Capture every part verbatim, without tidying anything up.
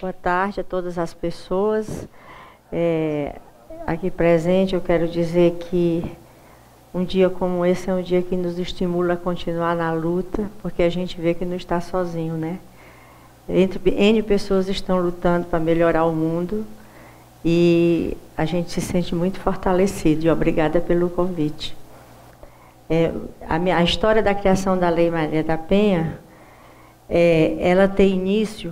Boa tarde a todas as pessoas. É, aqui presente, eu quero dizer que um dia como esse é um dia que nos estimula a continuar na luta, porque a gente vê que não está sozinho, né? Entre N pessoas estão lutando para melhorar o mundo e a gente se sente muito fortalecido. E obrigada pelo convite. É, a, minha, a história da criação da Lei Maria da Penha, é, ela tem início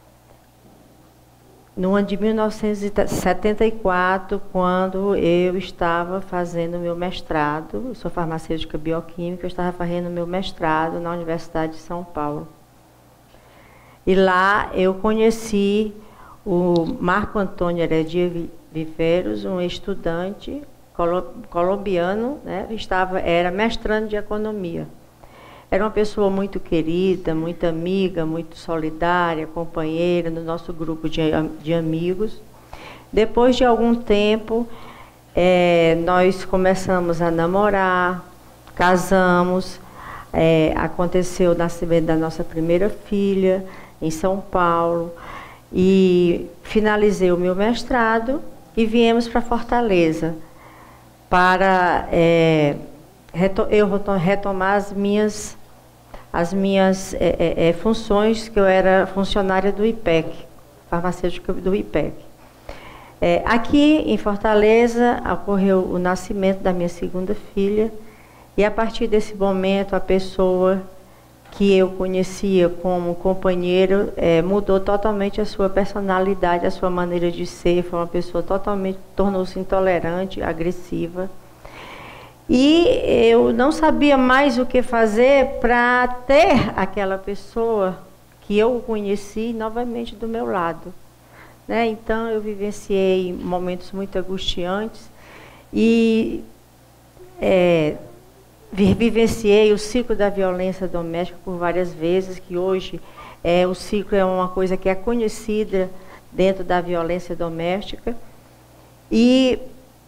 no ano de mil novecentos e setenta e quatro, quando eu estava fazendo meu mestrado. Eu sou farmacêutica bioquímica, eu estava fazendo meu mestrado na Universidade de São Paulo. E lá eu conheci o Marco Antônio Heredia Viveiros, um estudante colombiano, né? Estava, era mestrando de economia. Era uma pessoa muito querida, muito amiga, muito solidária, companheira no nosso grupo de, de amigos. Depois de algum tempo, é, nós começamos a namorar, casamos, é, aconteceu o nascimento da nossa primeira filha em São Paulo, e finalizei o meu mestrado e viemos para Fortaleza para é, reto eu retomar as minhas as minhas é, é, funções, que eu era funcionária do I P E C, farmacêutica do I P E C. É, aqui em Fortaleza ocorreu o nascimento da minha segunda filha, e a partir desse momento a pessoa que eu conhecia como companheiro é, mudou totalmente a sua personalidade, a sua maneira de ser. Foi uma pessoa totalmente, tornou-se intolerante, agressiva. E eu não sabia mais o que fazer para ter aquela pessoa que eu conheci novamente do meu lado, né? Então eu vivenciei momentos muito angustiantes e é, vivenciei o ciclo da violência doméstica por várias vezes, que hoje é, o ciclo é uma coisa que é conhecida dentro da violência doméstica. E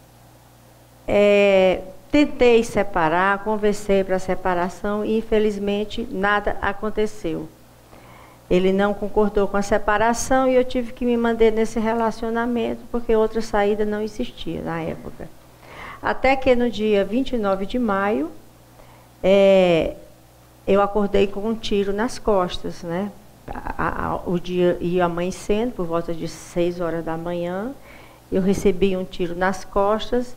é, tentei separar, conversei para a separação e, infelizmente, nada aconteceu. Ele não concordou com a separação e eu tive que me manter nesse relacionamento, porque outra saída não existia na época. Até que no dia vinte e nove de maio, é, eu acordei com um tiro nas costas, né? A, a, o dia ia amanhecendo, por volta de seis horas da manhã, eu recebi um tiro nas costas.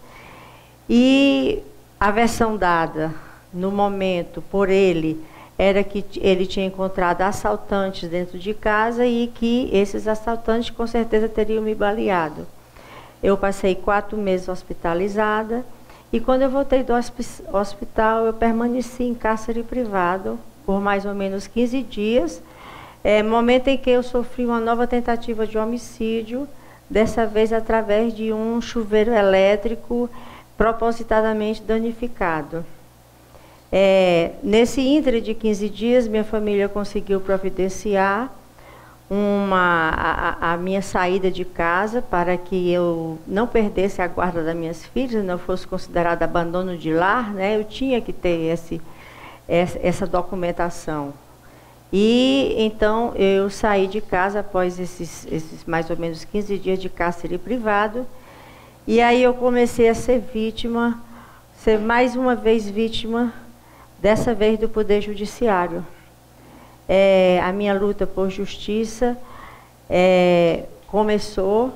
E a versão dada no momento por ele era que ele tinha encontrado assaltantes dentro de casa e que esses assaltantes com certeza teriam me baleado. Eu passei quatro meses hospitalizada e quando eu voltei do hospital eu permaneci em cárcere privado por mais ou menos quinze dias, é, momento em que eu sofri uma nova tentativa de homicídio, dessa vez através de um chuveiro elétrico propositadamente danificado. É, nesse íntere de quinze dias, minha família conseguiu providenciar uma, a, a minha saída de casa para que eu não perdesse a guarda das minhas filhas, não fosse considerado abandono de lar, né? Eu tinha que ter esse, essa, essa documentação. E então eu saí de casa após esses, esses mais ou menos quinze dias de cárcere privado. E aí eu comecei a ser vítima, ser mais uma vez vítima, dessa vez do Poder Judiciário. É, a minha luta por justiça é, começou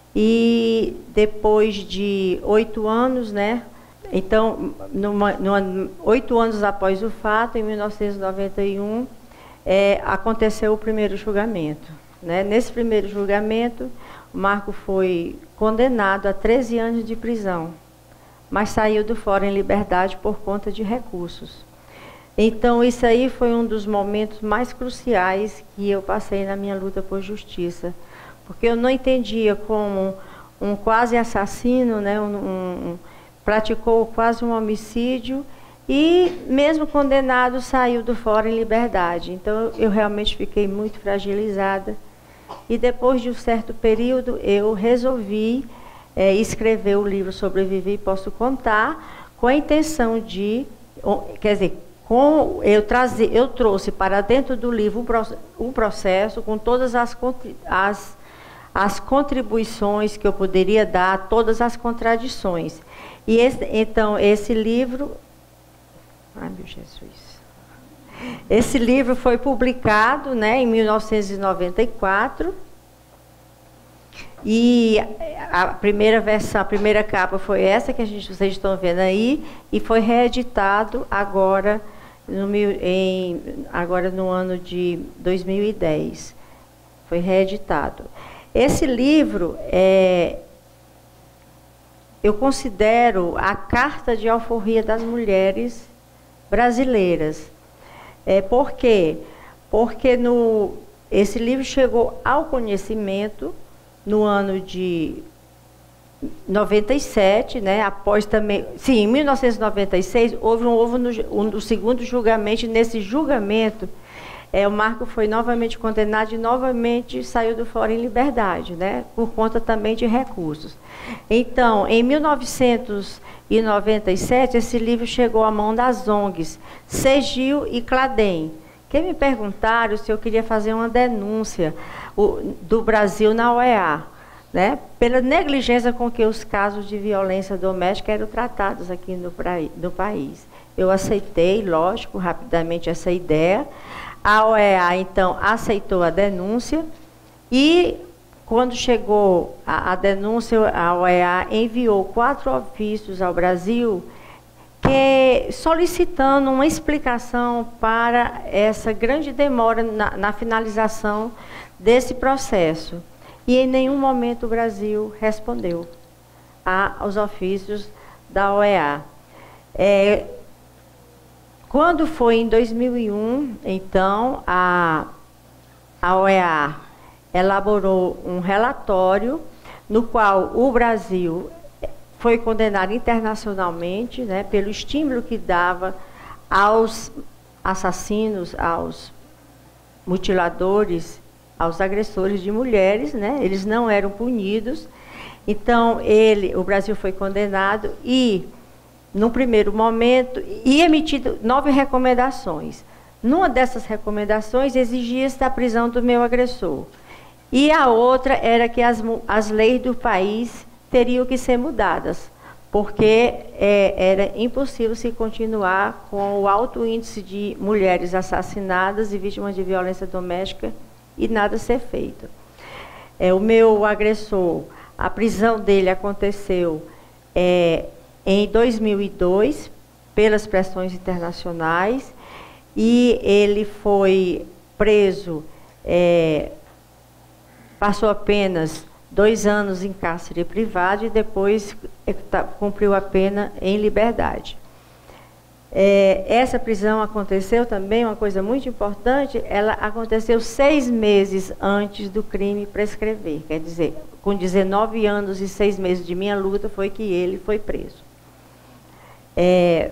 e depois de oito anos, né? Então, numa, numa, oito anos após o fato, em mil novecentos e noventa e um, é, aconteceu o primeiro julgamento, né? Nesse primeiro julgamento, o Marco foi condenado a treze anos de prisão, mas saiu do fórum em liberdade por conta de recursos. Então, isso aí foi um dos momentos mais cruciais que eu passei na minha luta por justiça, porque eu não entendia como um quase assassino, né, um, um, praticou quase um homicídio e, mesmo condenado, saiu do fórum em liberdade. Então, eu realmente fiquei muito fragilizada. E depois de um certo período, eu resolvi é, escrever o livro Sobreviver e Posso Contar, com a intenção de, quer dizer, com, eu, trazer, eu trouxe para dentro do livro um processo com todas as, as as contribuições que eu poderia dar, todas as contradições. E esse, então, esse livro... Ai, meu Jesus... Esse livro foi publicado, né, em mil novecentos e noventa e quatro, e a primeira versão, a primeira capa foi essa que a gente, vocês estão vendo aí, e foi reeditado agora no, em, agora no ano de dois mil e dez. Foi reeditado. Esse livro, é, eu considero a carta de alforria das mulheres brasileiras. É, por quê? Porque no, esse livro chegou ao conhecimento no ano de noventa e sete, né, após também... Sim, em mil novecentos e noventa e seis, houve um, houve no, um, um segundo julgamento, e nesse julgamento, é, o Marco foi novamente condenado e novamente saiu do fórum em liberdade, né, por conta também de recursos. Então, em mil novecentos e noventa e sete, esse livro chegou à mão das O N Gs, Segil e Cladem, que me perguntaram se eu queria fazer uma denúncia o, do Brasil na O E A, né, pela negligência com que os casos de violência doméstica eram tratados aqui no, no país. Eu aceitei, lógico, rapidamente essa ideia. A O E A, então, aceitou a denúncia e... Quando chegou a, a denúncia, a O E A enviou quatro ofícios ao Brasil que, solicitando uma explicação para essa grande demora na, na finalização desse processo. E em nenhum momento o Brasil respondeu a, aos ofícios da O E A. É, quando foi em dois mil e um, então, a, a O E A elaborou um relatório no qual o Brasil foi condenado internacionalmente, né, pelo estímulo que dava aos assassinos, aos mutiladores, aos agressores de mulheres, né, eles não eram punidos. Então, ele, o Brasil foi condenado e, num primeiro momento, e emitido nove recomendações. Numa dessas recomendações, exigia-se a prisão do meu agressor. E a outra era que as, as leis do país teriam que ser mudadas, porque é, era impossível se continuar com o alto índice de mulheres assassinadas e vítimas de violência doméstica e nada ser feito. É, o meu agressor, a prisão dele aconteceu é, em dois mil e dois, pelas pressões internacionais, e ele foi preso... É, passou apenas dois anos em cárcere privado e depois cumpriu a pena em liberdade. É, essa prisão aconteceu também, uma coisa muito importante, ela aconteceu seis meses antes do crime prescrever. Quer dizer, com dezenove anos e seis meses de minha luta, foi que ele foi preso. É,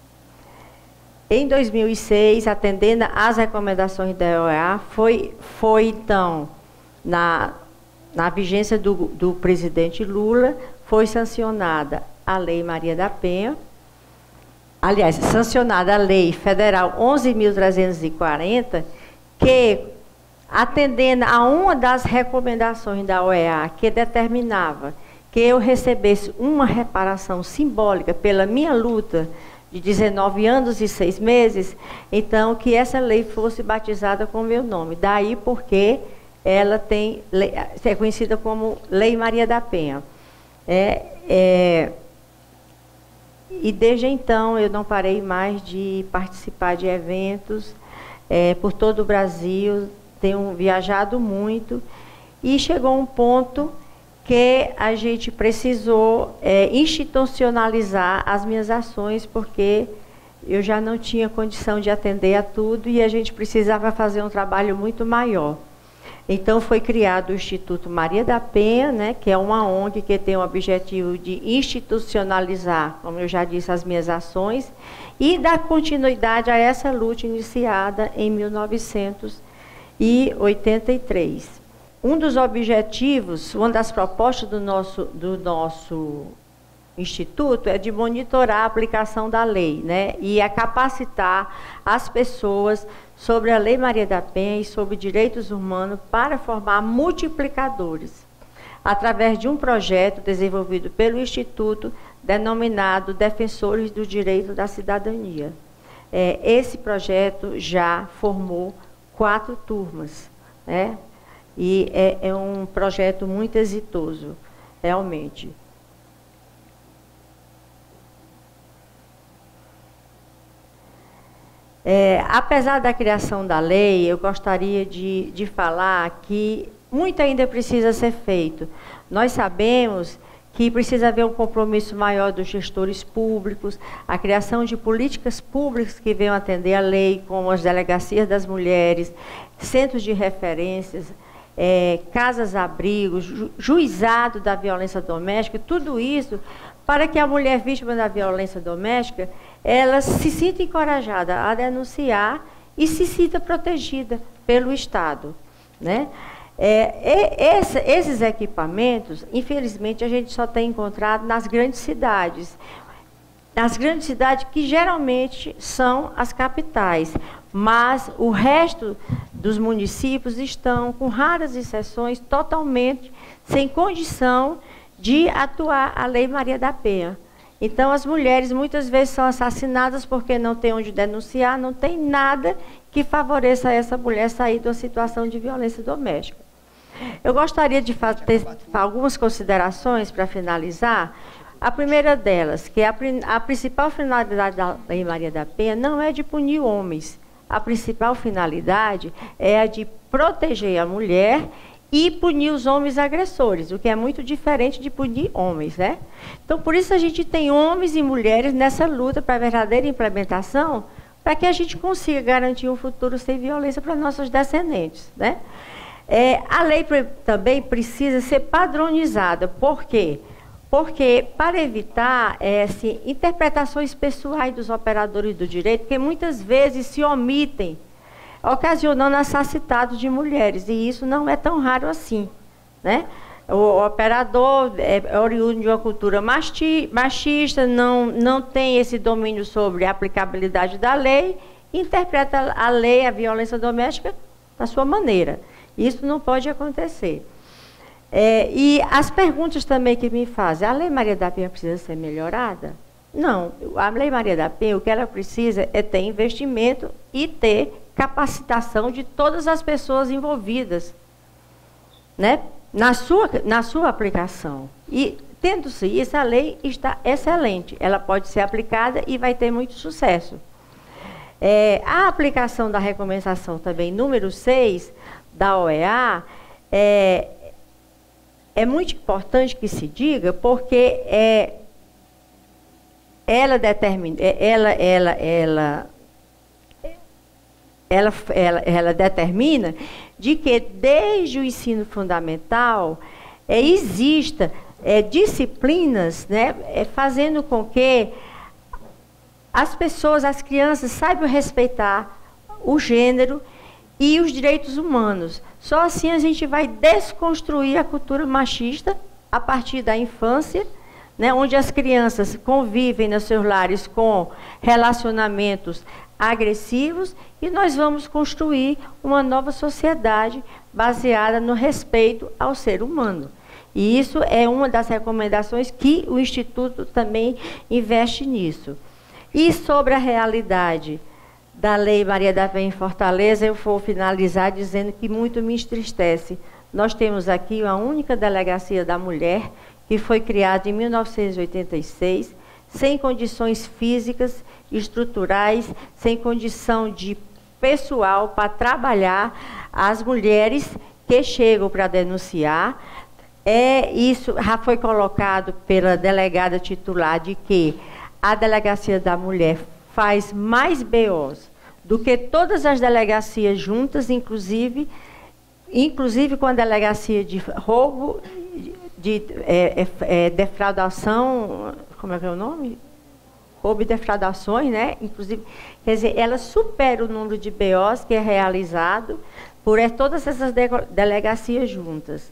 em dois mil e seis, atendendo às recomendações da O E A, foi, foi então... Na, na vigência do, do presidente Lula, foi sancionada a Lei Maria da Penha, aliás, sancionada a Lei Federal onze mil trezentos e quarenta, que, atendendo a uma das recomendações da O E A, que determinava que eu recebesse uma reparação simbólica pela minha luta de dezenove anos e seis meses, então, que essa lei fosse batizada com o meu nome. Daí porque... ela tem, é conhecida como Lei Maria da Penha. É, é, e desde então eu não parei mais de participar de eventos é, por todo o Brasil, tenho viajado muito, e chegou um ponto que a gente precisou é, institucionalizar as minhas ações, porque eu já não tinha condição de atender a tudo e a gente precisava fazer um trabalho muito maior. Então, foi criado o Instituto Maria da Penha, né, que é uma O N G que tem o objetivo de institucionalizar, como eu já disse, as minhas ações e dar continuidade a essa luta iniciada em mil novecentos e oitenta e três. Um dos objetivos, uma das propostas do nosso, do nosso Instituto é de monitorar a aplicação da lei, né, e a capacitar as pessoas sobre a Lei Maria da Penha e sobre direitos humanos para formar multiplicadores através de um projeto desenvolvido pelo Instituto, denominado Defensores do Direito da Cidadania. É, esse projeto já formou quatro turmas, né? E é, é um projeto muito exitoso, realmente. É, apesar da criação da lei, eu gostaria de, de falar que muito ainda precisa ser feito. Nós sabemos que precisa haver um compromisso maior dos gestores públicos, a criação de políticas públicas que venham atender a lei, como as delegacias das mulheres, centros de referências, é, casas-abrigos, ju, juizado da violência doméstica, tudo isso para que a mulher vítima da violência doméstica ela se sinta encorajada a denunciar e se sinta protegida pelo Estado, né? É, esse, esses equipamentos, infelizmente, a gente só tem encontrado nas grandes cidades. Nas grandes cidades que geralmente são as capitais, mas o resto dos municípios estão, com raras exceções, totalmente sem condição de atuar a Lei Maria da Penha. Então, as mulheres muitas vezes são assassinadas porque não tem onde denunciar, não tem nada que favoreça essa mulher sair de uma situação de violência doméstica. Eu gostaria de fazer algumas considerações para finalizar. A primeira delas, que a, a principal finalidade da Lei Maria da Penha não é de punir homens. A principal finalidade é a de proteger a mulher e punir os homens agressores, o que é muito diferente de punir homens, né? Então, por isso a gente tem homens e mulheres nessa luta para a verdadeira implementação, para que a gente consiga garantir um futuro sem violência para nossos descendentes, né? É, a lei também precisa ser padronizada. Por quê? Porque para evitar é, assim, interpretações pessoais dos operadores do direito, que muitas vezes se omitem, ocasionando assassinatos de mulheres, e isso não é tão raro assim, né? O operador é oriundo de uma cultura machista, não, não tem esse domínio sobre a aplicabilidade da lei, interpreta a lei, a violência doméstica, da sua maneira. Isso não pode acontecer. É, e as perguntas também que me fazem, a Lei Maria da Penha precisa ser melhorada? Não, a Lei Maria da Penha, o que ela precisa é ter investimento e ter capacitação de todas as pessoas envolvidas, né? na, sua, na sua aplicação. E, tendo-se isso, a lei está excelente. Ela pode ser aplicada e vai ter muito sucesso. É, a aplicação da recomendação também, número seis, da O E A, é, é muito importante que se diga, porque é, ela determina, ela, ela, ela, ela, ela, ela determina de que desde o ensino fundamental é, exista é, disciplinas, né, é, fazendo com que as pessoas, as crianças saibam respeitar o gênero e os direitos humanos. Só assim a gente vai desconstruir a cultura machista a partir da infância, né, onde as crianças convivem nos seus lares com relacionamentos agressivos, e nós vamos construir uma nova sociedade baseada no respeito ao ser humano. E isso é uma das recomendações que o Instituto também investe nisso. E sobre a realidade da Lei Maria da Penha em Fortaleza, eu vou finalizar dizendo que muito me entristece. Nós temos aqui a única delegacia da mulher, que foi criada em mil novecentos e oitenta e seis, sem condições físicas, estruturais, sem condição de pessoal para trabalhar as mulheres que chegam para denunciar. É, isso já foi colocado pela delegada titular de que a delegacia da mulher faz mais B Os do que todas as delegacias juntas, inclusive, inclusive com a delegacia de roubo, de é, é, defraudação, como é que é o nome? Roubo e defraudações, né? Inclusive, quer dizer, ela supera o número de B Os que é realizado por todas essas de delegacias juntas.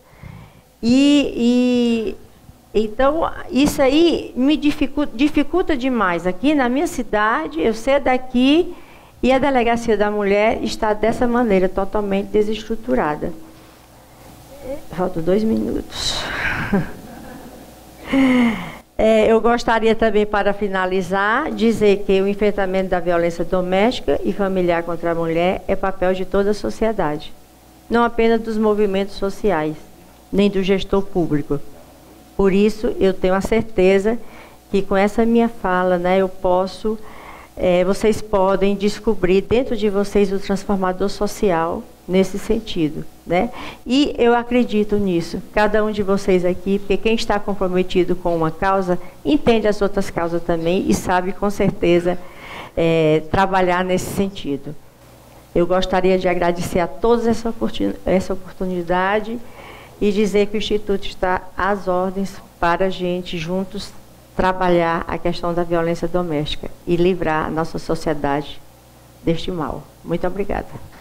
E, e então, isso aí me dificulta, dificulta demais. Aqui na minha cidade, eu sei daqui, e a delegacia da mulher está dessa maneira, totalmente desestruturada. Faltam dois minutos. É, eu gostaria também, para finalizar, dizer que o enfrentamento da violência doméstica e familiar contra a mulher é papel de toda a sociedade, não apenas dos movimentos sociais, nem do gestor público. Por isso, eu tenho a certeza que com essa minha fala, né, eu posso, é, vocês podem descobrir dentro de vocês o transformador social nesse sentido, né? E eu acredito nisso, cada um de vocês aqui, porque quem está comprometido com uma causa, entende as outras causas também e sabe com certeza é, trabalhar nesse sentido. Eu gostaria de agradecer a todos essa, essa oportunidade e dizer que o Instituto está às ordens para a gente juntos trabalhar a questão da violência doméstica e livrar a nossa sociedade deste mal. Muito obrigada.